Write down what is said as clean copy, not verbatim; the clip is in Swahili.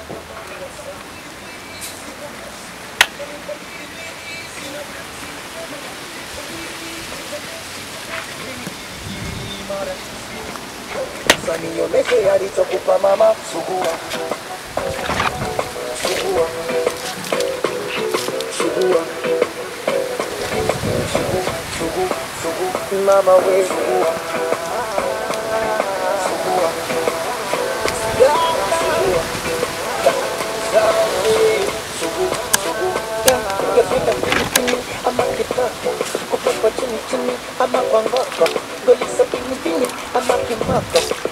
Nionyeshe alichokupa mama. Sugua, sugua, sugua, sugua, sugua, mama we sugua, sugua, sugua, sugua, kependa chini ama kitako, kupepa chini chini ama kwa ngoko, golisa pini pini ama kimako.